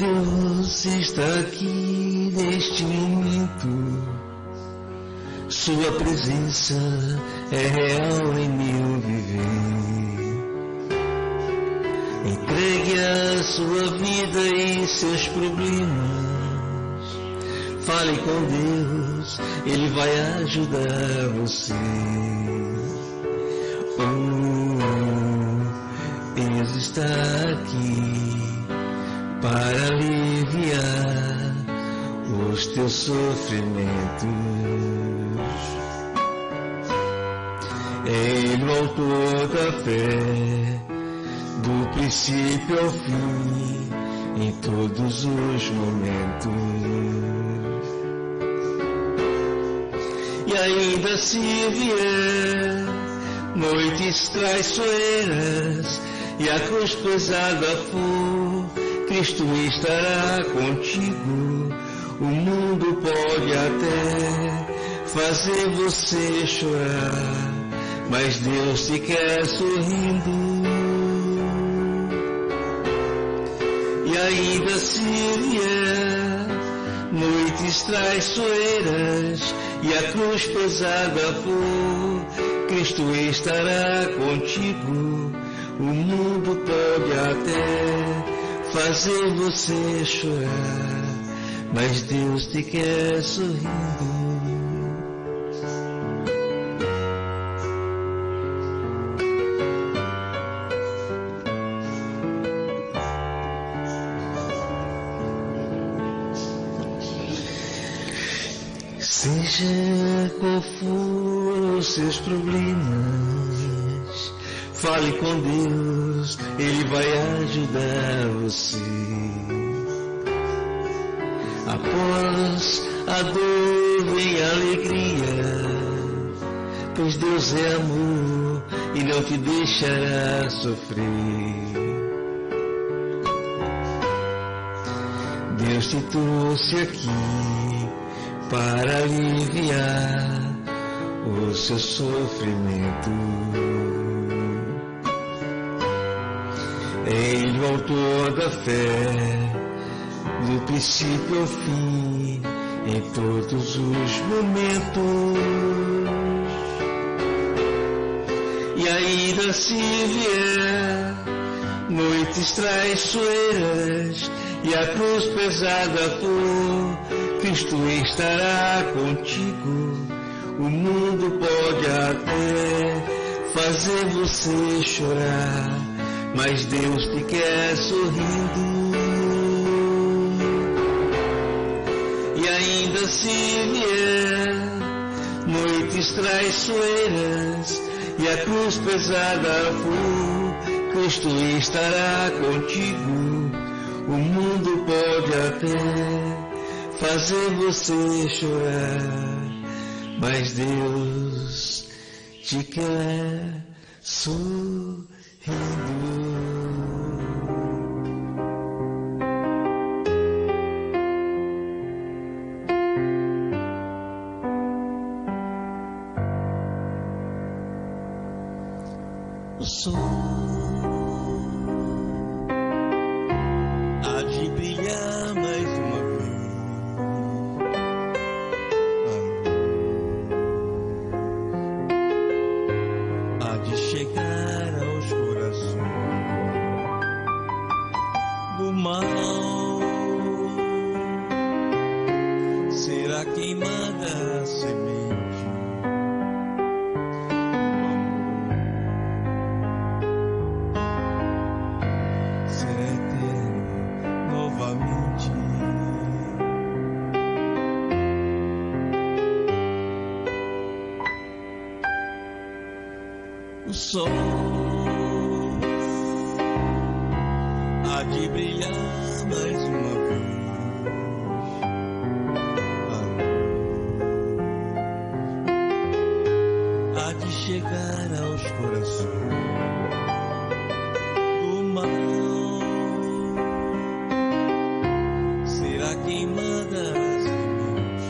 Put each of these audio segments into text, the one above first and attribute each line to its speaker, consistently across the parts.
Speaker 1: Deus está aqui neste momento. Sua presença é real em meu viver. Entregue a sua vida e seus problemas. Fale com Deus, Ele vai ajudar você. Deus está aqui para aliviar os teus sofrimentos. Ele, o autor da fé, do princípio ao fim, em todos os momentos. E ainda se vier noites traiçoeiras e a cruz pesada for, Cristo estará contigo. O mundo pode até fazer você chorar, mas Deus te quer sorrindo. E ainda se vier noites traiçoeiras e a cruz pesada for, Cristo estará contigo. O mundo pode até fazer você chorar, mas Deus te quer sorrindo. Seja qual for os seus problemas, fale com Deus, Ele vai ajudar você. Após a dor vem a alegria, pois Deus é amor e não te deixará sofrer. Deus te trouxe aqui para aliviar o seu sofrimento. Ele, o autor da fé, do princípio ao fim, em todos os momentos. E ainda se vier noites traiçoeiras e a cruz pesada for, Cristo estará contigo. O mundo pode até fazer você chorar, mas Deus te quer sorrindo. E ainda se vier noites traiçoeiras e a cruz pesada for, Cristo estará contigo. O mundo pode até fazer você chorar, mas Deus te quer sorrindo. O sol há de brilhar mais uma vez. Há de chegar aos corações do mal. Será queimada a semente. O sol há de brilhar mais uma vez. Há de chegar aos corações do mal. Será queimada a semente.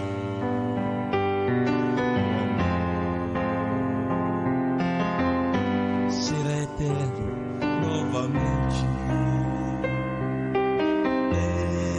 Speaker 1: Será eterno novamente.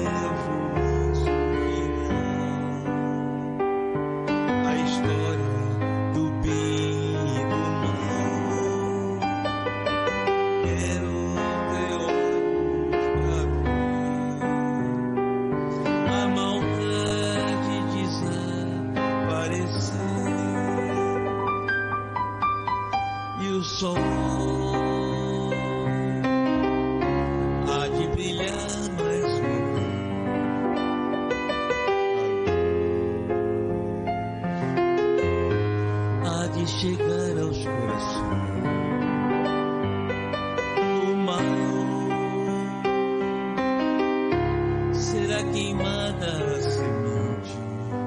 Speaker 1: será queimada a semente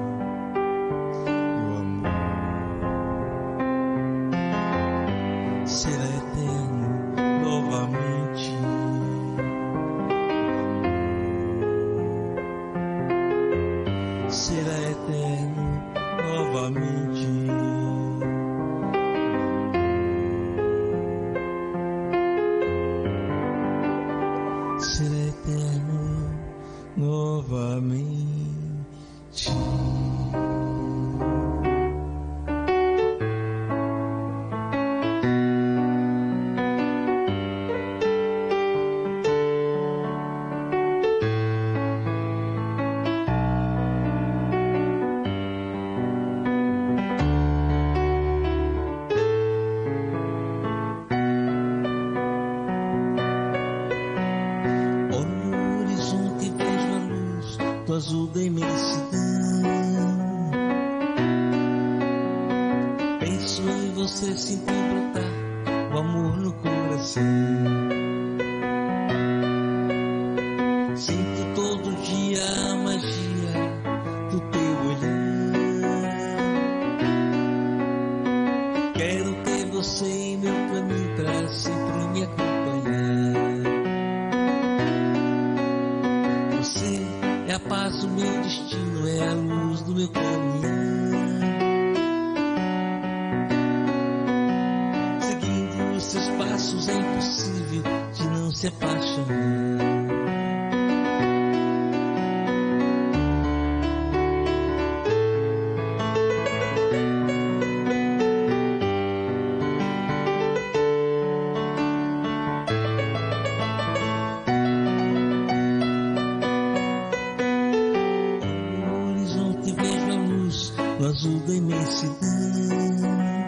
Speaker 1: do amor. Será eterno novamente. Será eterno novamente. Será eterno novamente. Do azul da imensidão, penso em você, sinto brotar o amor no coração. Sinto todo dia a magia do teu olhar. Quero ter você em meu caminho pra sempre me acompanhar. Você é a paz do meu destino, é a luz do meu caminhar. Seguindo os seus passos é impossível de não se apaixonar. No azul da imensidão,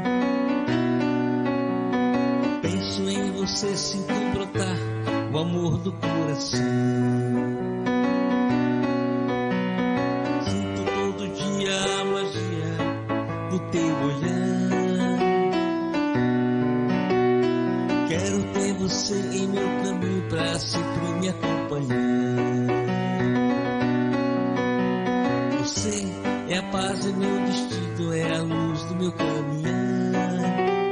Speaker 1: penso em você, sinto brotar o amor do coração. Sinto todo dia a magia do teu olhar. Quero ter você em meu caminho pra sempre me acompanhar. Você é a paz em meu destino, é a luz do meu caminhar.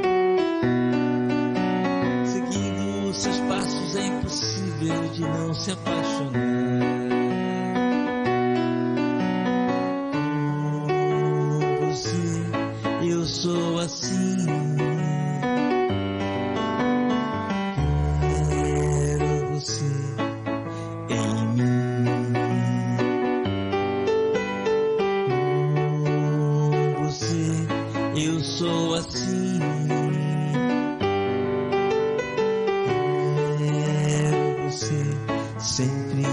Speaker 1: Seguindo os seus passos é impossível de não se apaixonar. Com você eu sou assim. Quero você em mim. Eu sou assim. Quero você sempre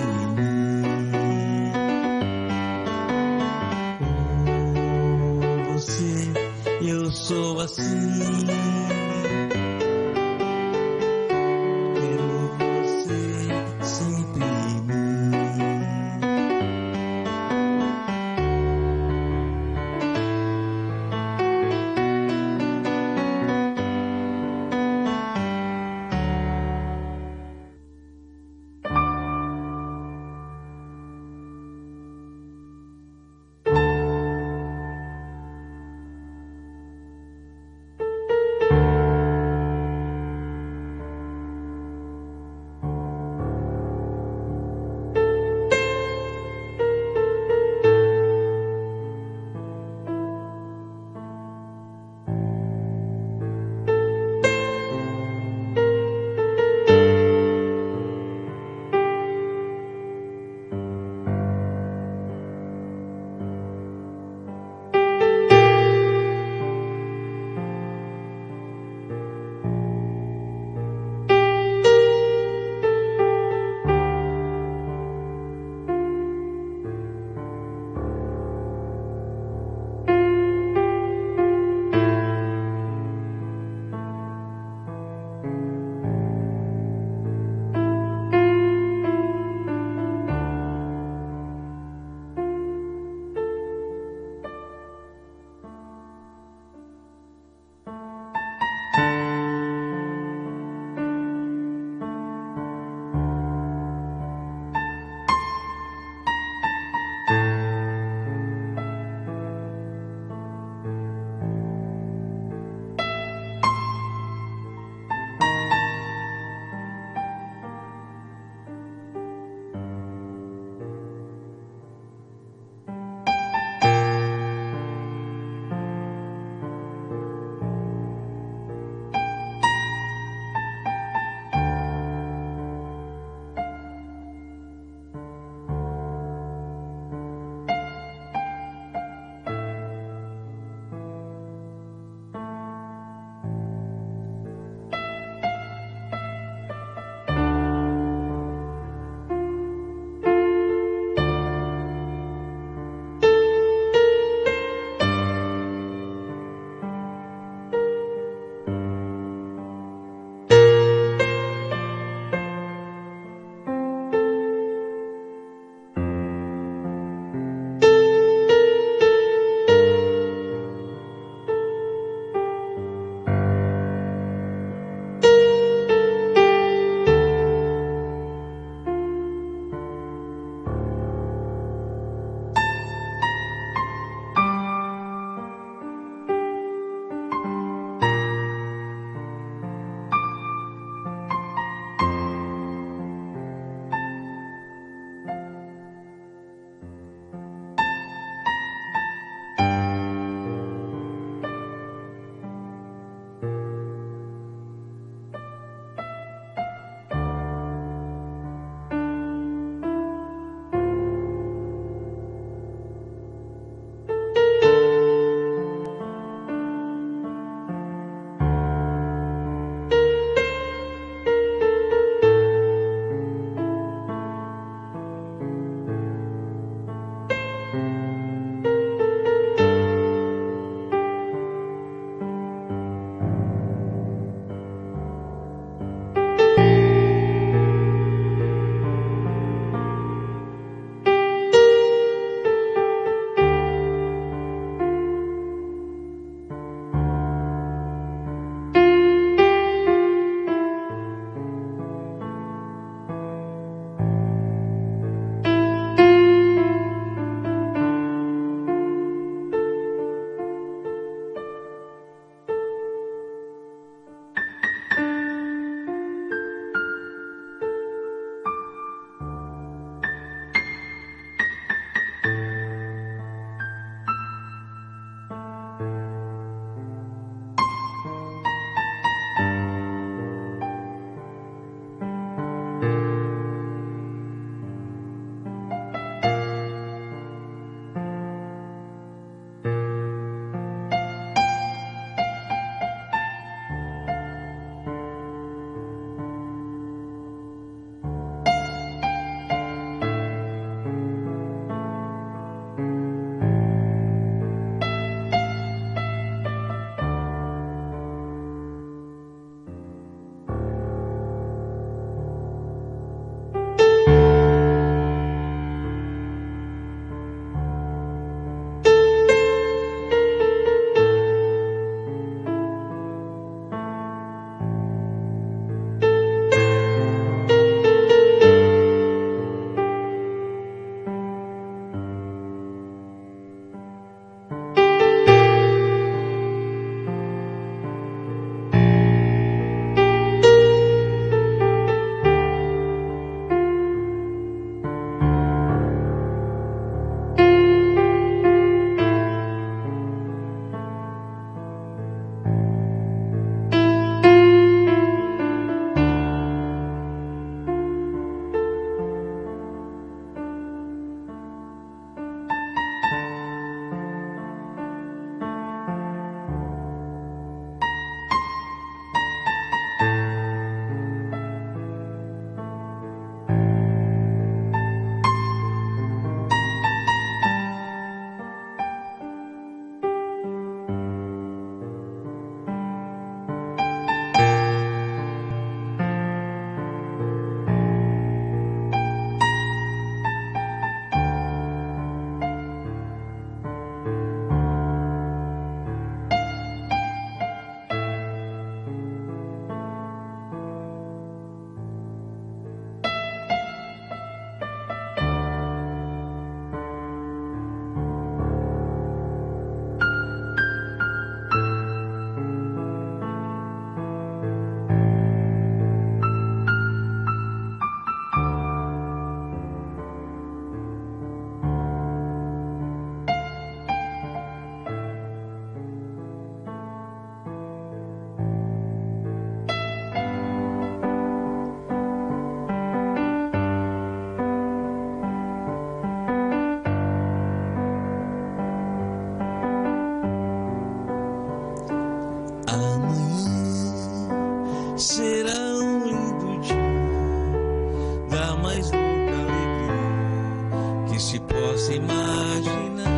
Speaker 1: que se possa imaginar.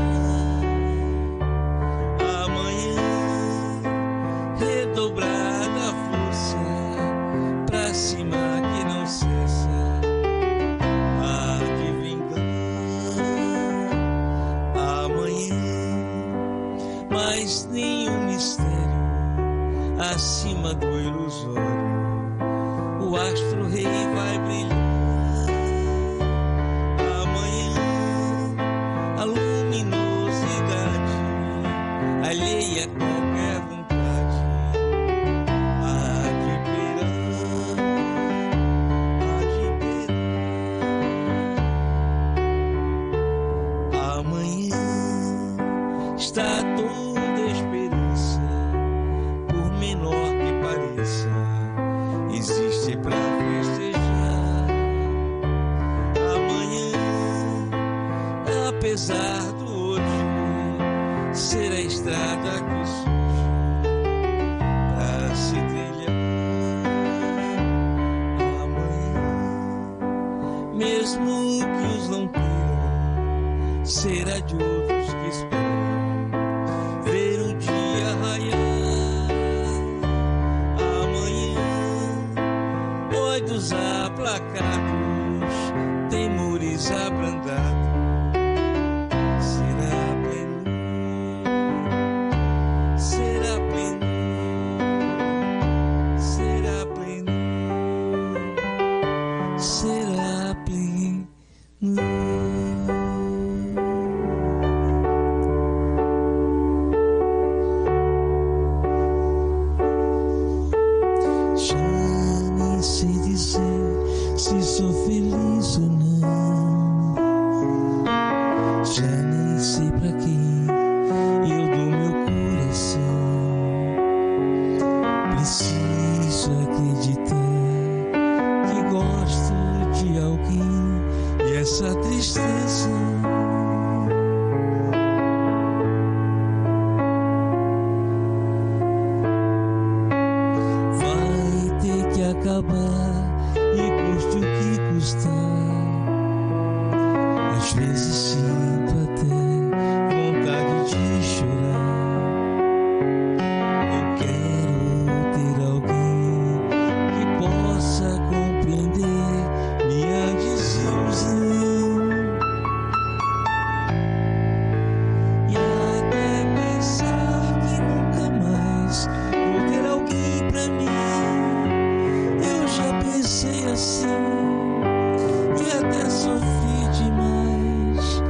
Speaker 1: Amanhã, redobrada a força, pra cima que não cessa, há de vingar. Amanhã, mas nenhum mistério acima do ilusório, o astro rei vai brilhar. Alheia a qualquer vontade, há de beirar, há de beirar. Amanhã está toda a esperança, por menor que pareça, existe pra festejar. Amanhã, apesar do hoje ser a estrada que surge pra se trilhar. Amanhã, mesmo que os não queiram, será de outros que esperam ver um dia raiar. Amanhã, ódios aplacados, temores abrandados, será pleno. Já nem sei dizer se sou feliz ou não. Já nem sei pra quem eu dou meu coração. Preciso acreditar que gosto de alguém e essa tristeza vai ter que acabar e custe o que custar. Às vezes sinto até vontade de chorar. Eu quero ter alguém que possa compreender minha desilusão e até pensar que nunca mais vou ter alguém pra mim. Eu já pensei assim e até sofri demais.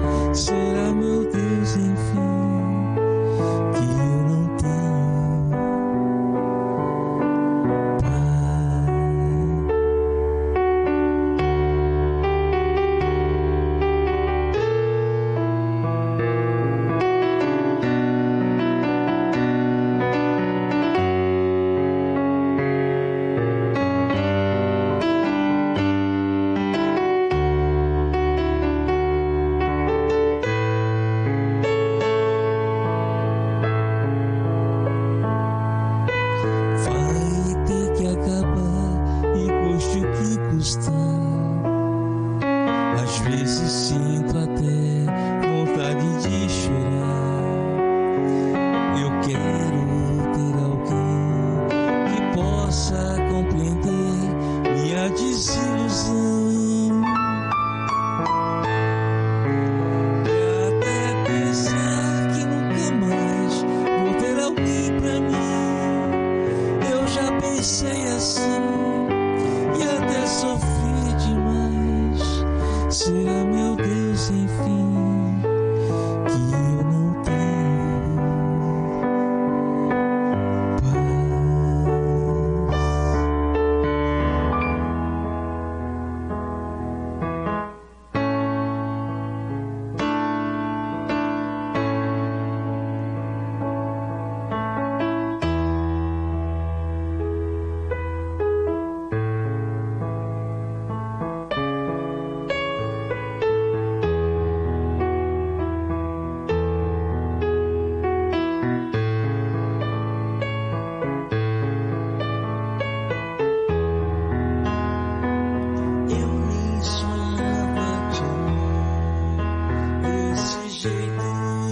Speaker 1: jeito.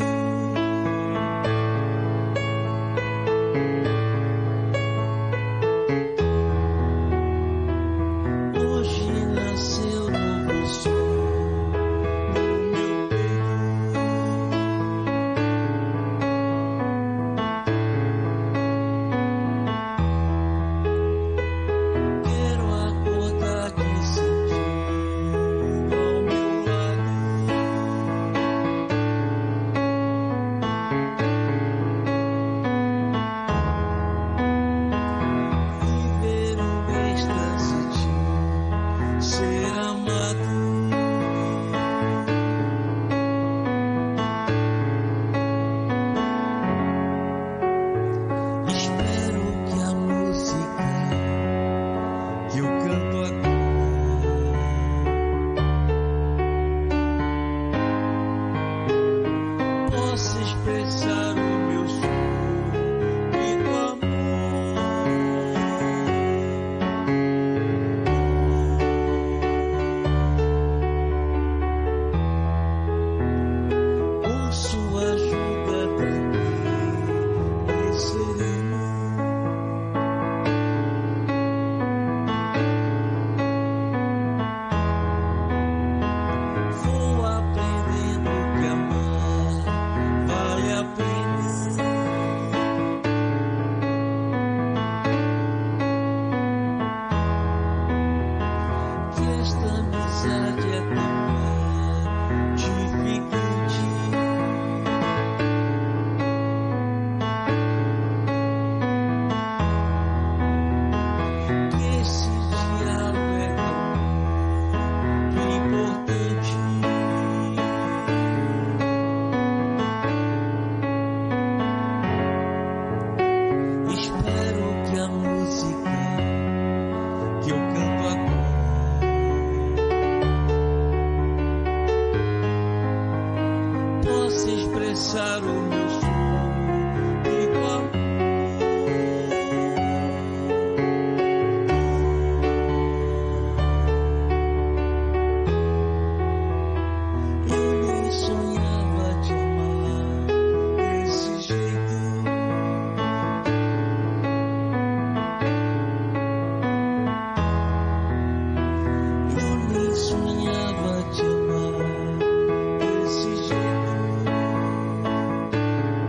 Speaker 1: Hoje nasceu novo sol no meu peito. Quero acordar de sentir ao meu lado. Viver o êxtase de ser amado. Espero que a música que eu canto agora possa expressar o meu sonho e do amor. Com sua ajuda também sereno. Vou aprendendo que amar vale a pena. Que esta amizade é tão gratificante. Que esse diálogo é tão importante. Espero que a música que eu canto agora possa expressar o meu sonho e do amor. Eu nem sonhava te amar desse jeito. Eu nem sonhava te amar desse jeito.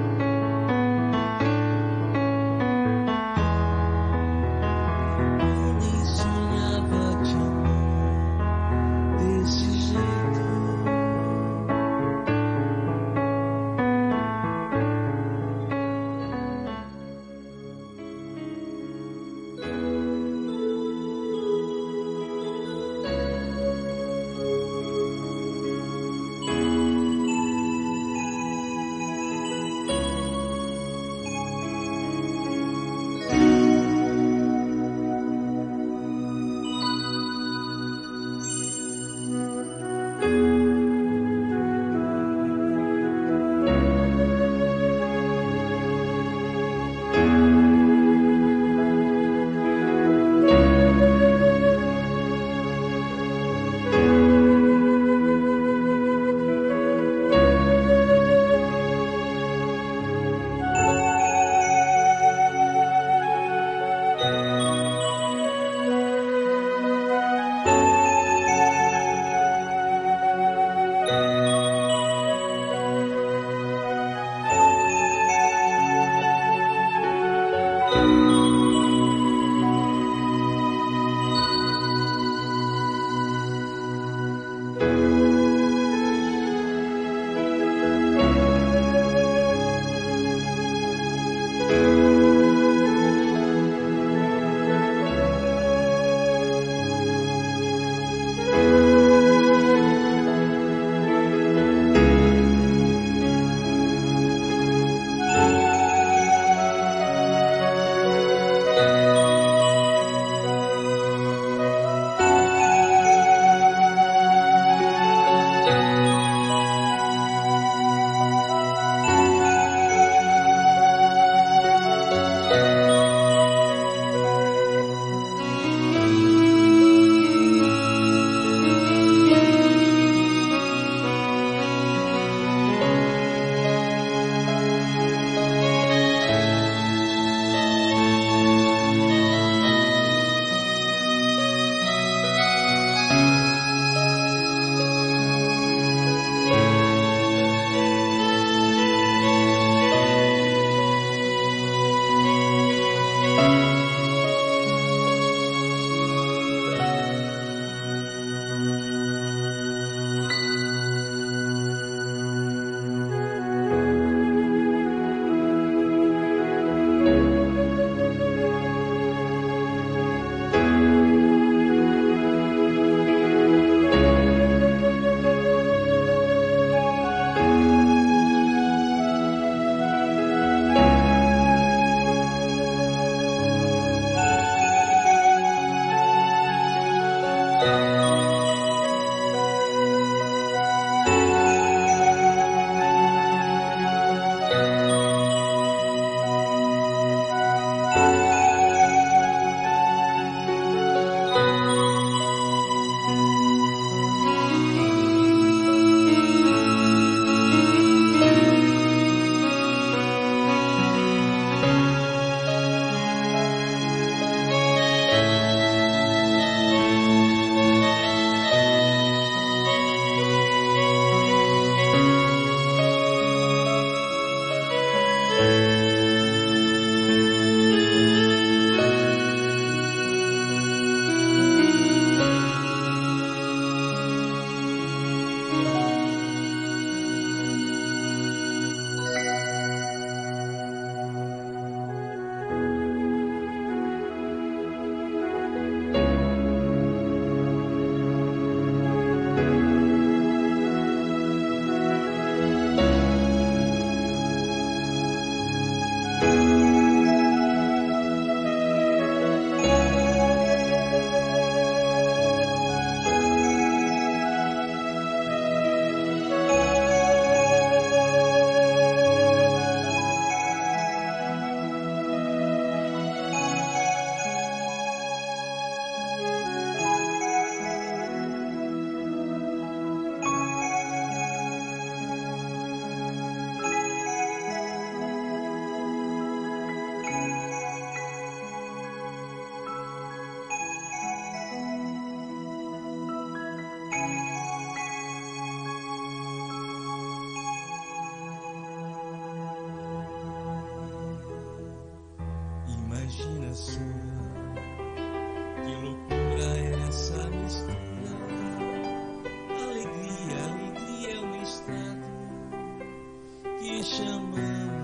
Speaker 1: passou. Que loucura é essa mistura? Alegria, alegria é um estado que chamamos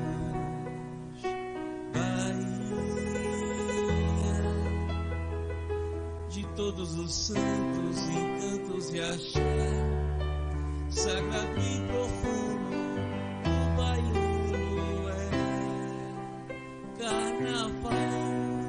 Speaker 1: Bahia. De todos os santos, encantos e axé, sagrado e profundo, o baiano é carnaval.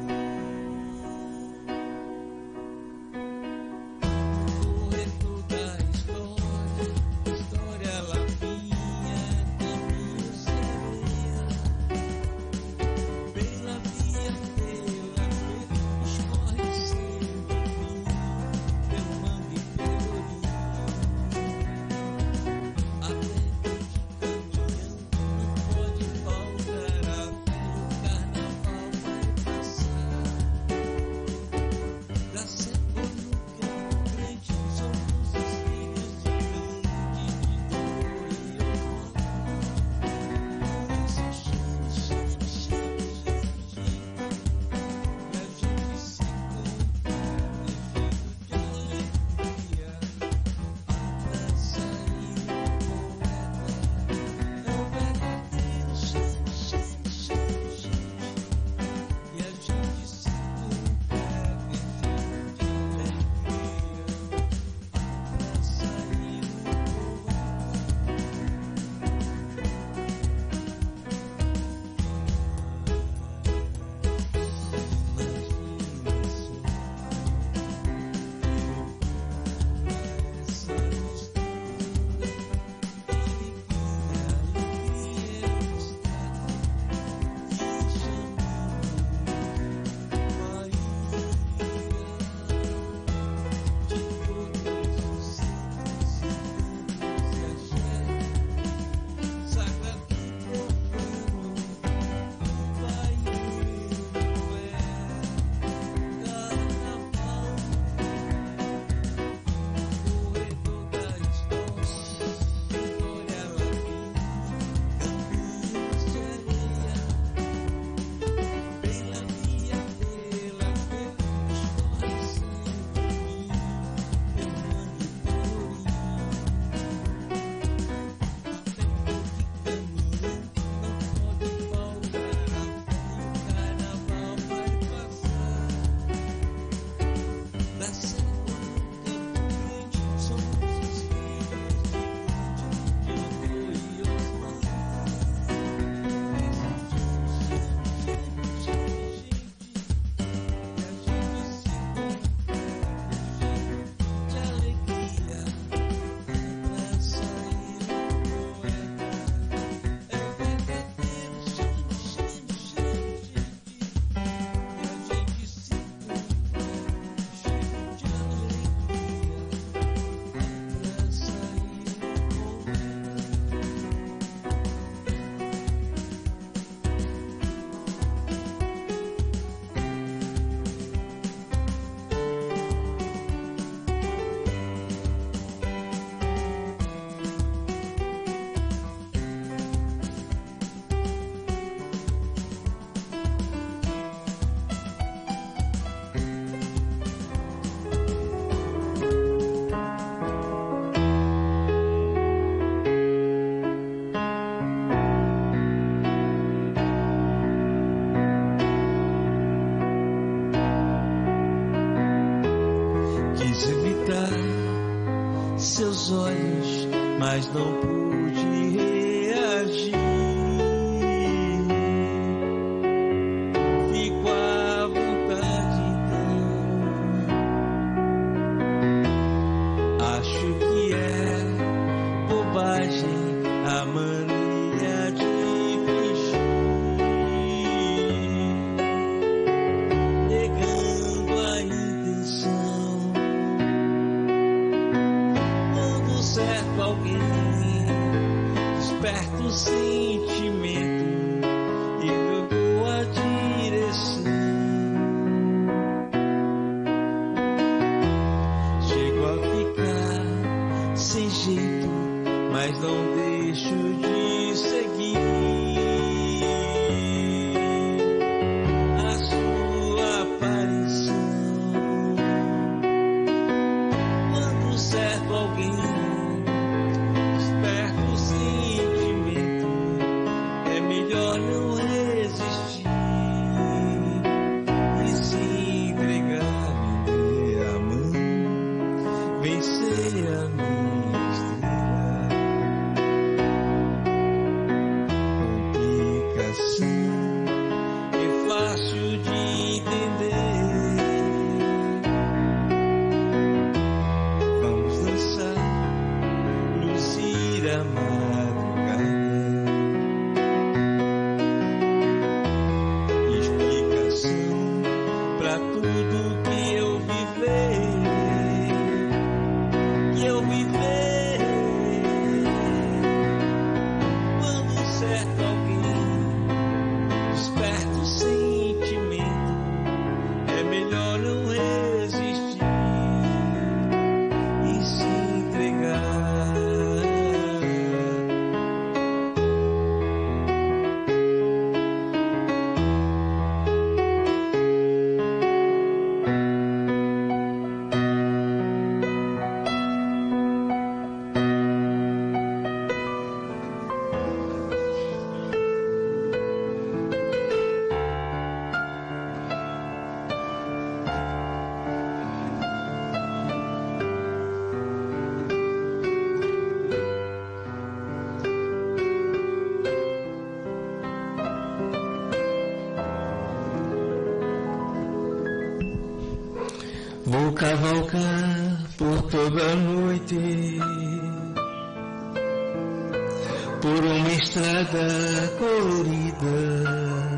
Speaker 2: Seus olhos, mas não pude reagir. Fico à vontade então. Acho que é bobagem a mania de fingir, negando a intenção. Certo, alguém desperta o sentimento e jogou a direção. Chego a ficar sem jeito, mas não deixo de seguir a sua vira madrugada. Explicação pra tudo que eu viver, quando certo alguém desperta o sentimento, é melhor não resistir e se entregar. Vou cavalgar por toda a noite, por uma estrada colorida,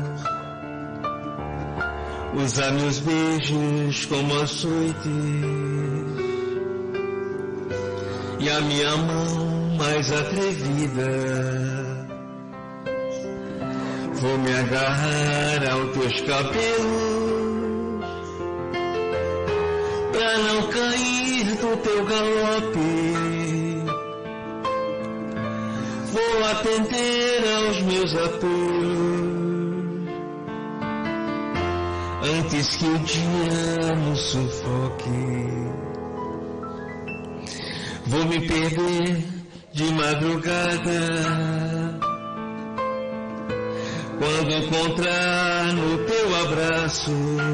Speaker 2: usar meus beijos como açoite e a minha mão mais atrevida. Vou me agarrar aos teus cabelos pra não cair do teu galope. Vou atender aos meus apelos antes que o dia nos sufoque. Vou me perder de madrugada quando encontrar no teu abraço.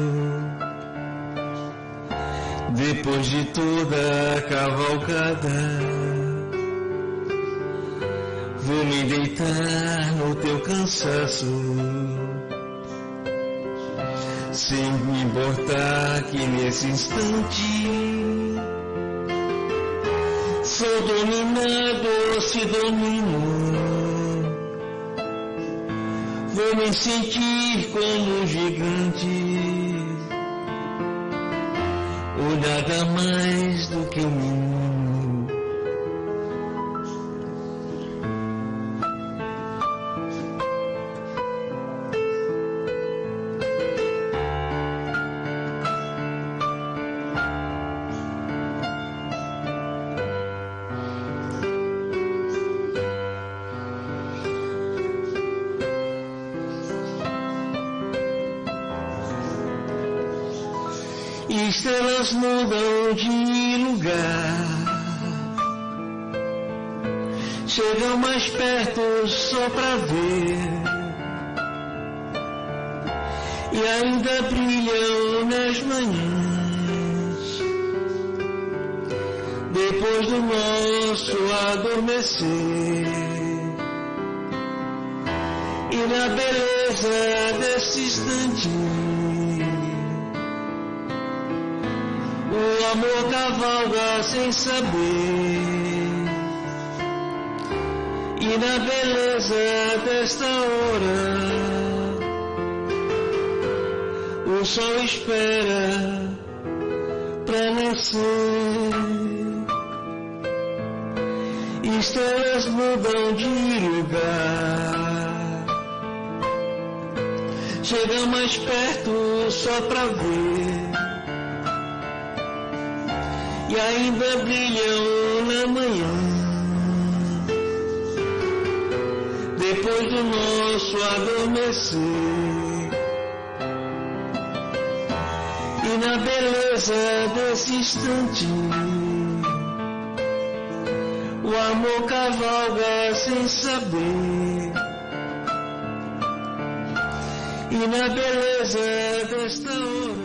Speaker 2: Depois de toda a cavalgada, vou me deitar no teu cansaço, sem me importar que nesse instante sou dominado ou se domino. Vou me sentir como um gigante, ou nada mais do que um menino. Estrelas mudam de lugar, chegam mais perto só pra ver, e ainda brilham nas manhãs, depois do nosso adormecer. E na beleza desse instante, o amor cavalga sem saber. E na beleza desta hora, o sol espera pra nascer. Estrelas mudam de lugar, chegam mais perto só pra ver, e ainda brilham na manhã, depois do nosso adormecer. E na beleza desse instante, o amor cavalga sem saber. E na beleza desta hora,